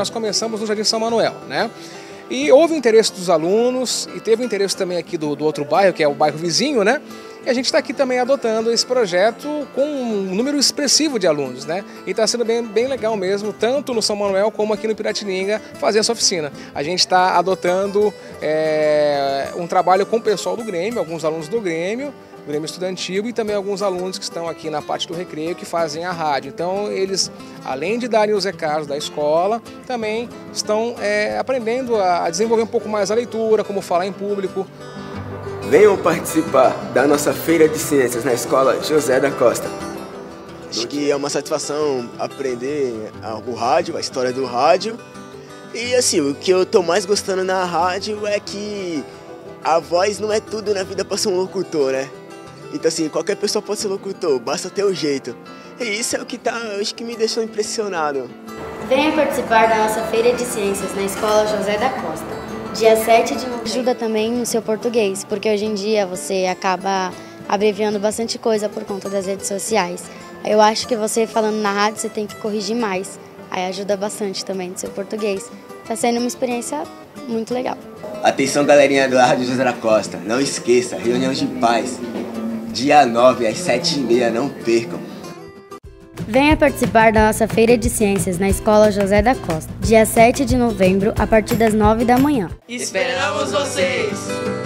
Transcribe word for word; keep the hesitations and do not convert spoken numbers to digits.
nós começamos no Jardim São Manuel, né? E houve interesse dos alunos e teve interesse também aqui do, do outro bairro, que é o bairro vizinho, né? E a gente está aqui também adotando esse projeto com um número expressivo de alunos, né? E está sendo bem, bem legal mesmo, tanto no São Manuel como aqui no Piratininga, fazer essa oficina. A gente está adotando é, um trabalho com o pessoal do Grêmio, alguns alunos do Grêmio, Grêmio Estudantil, e também alguns alunos que estão aqui na parte do recreio que fazem a rádio. Então eles, além de darem os recados da escola, também estão é, aprendendo a desenvolver um pouco mais a leitura, como falar em público. Venham participar da nossa Feira de Ciências na Escola José da Costa. Acho que é uma satisfação aprender o rádio, a história do rádio. E assim, o que eu tô mais gostando na rádio é que a voz não é tudo na vida para ser um locutor, né? Então assim, qualquer pessoa pode ser locutor, basta ter o jeito. E isso é o que tá, acho que me deixou impressionado. Venha participar da nossa Feira de Ciências na Escola José da Costa, dia sete de novembro. Ajuda também no seu português, porque hoje em dia você acaba abreviando bastante coisa por conta das redes sociais. Eu acho que você falando na rádio você tem que corrigir mais, aí ajuda bastante também no seu português. Tá sendo uma experiência muito legal. Atenção, galerinha do Rádio José da Costa, não esqueça, reunião de paz, dia nove às sete e meia, não percam. Venha participar da nossa Feira de Ciências na Escola José da Costa, dia sete de novembro, a partir das nove da manhã. Esperamos vocês!